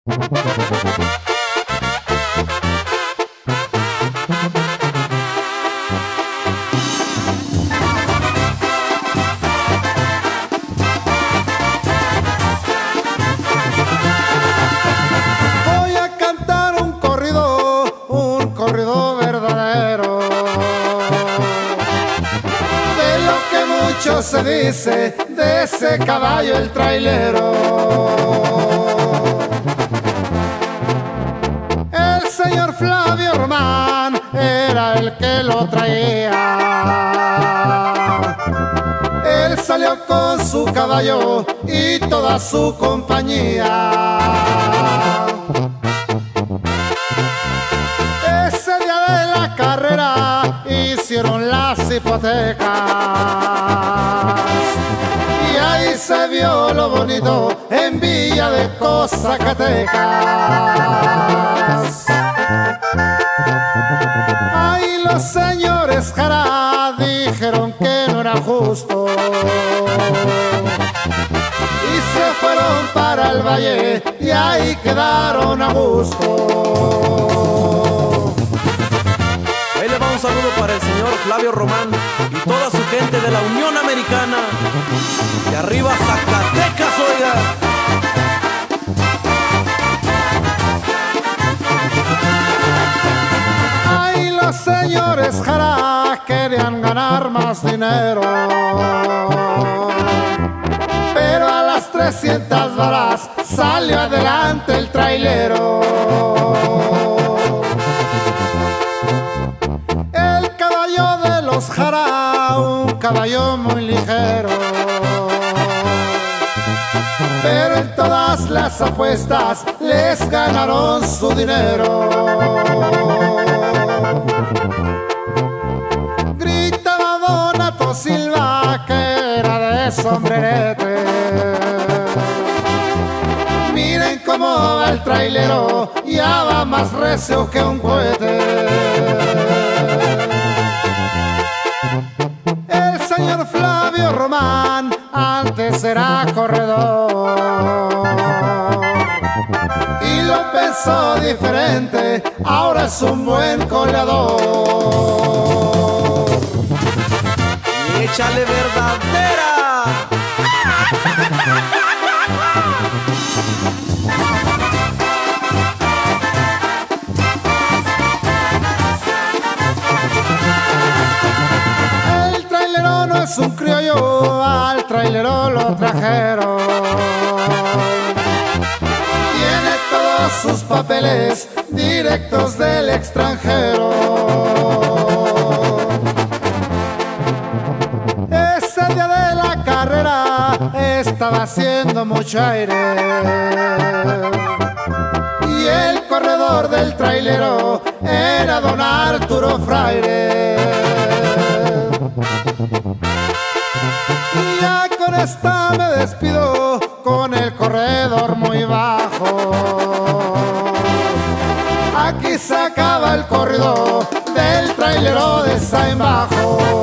Voy a cantar un corrido verdadero, de lo que mucho se dice de ese caballo el trailero. El señor Flavio Román era el que lo traía. Él salió con su caballo y toda su compañía. Ese día de la carrera hicieron las hipotecas y ahí se vio lo bonito en Villa de Zacatecas. Ahí los señores Jara dijeron que no era justo y se fueron para el valle y ahí quedaron a gusto. Ahí le va un saludo para el señor Flavio Román y toda su gente de la Unión Americana. Y arriba Zacatecas, oiga. Ahí los señores Jara querían ganar más dinero, pero a las 300 varas salió adelante el trailero. El caballo de los Jara, un caballo muy ligero, pero en todas las apuestas les ganaron su dinero. Gritaba Donato Silva, que era de sombrerete: miren cómo va el trailero, ya va más recio que un cohete. El señor Flavio Román antes era corredor y lo pensó diferente, ahora es un buen coleador. Y échale verdadera. El trailero no es un criollo, al trailero lo trajeron. Tiene todos sus papeles directos del extranjero. Ese día de la carrera estaba haciendo mucho aire y el corredor del trailero era don Arturo Fraire. Ya con esta me despido, con el corredor muy bajo. Aquí se acaba el corrido del trailero de Saimbajo.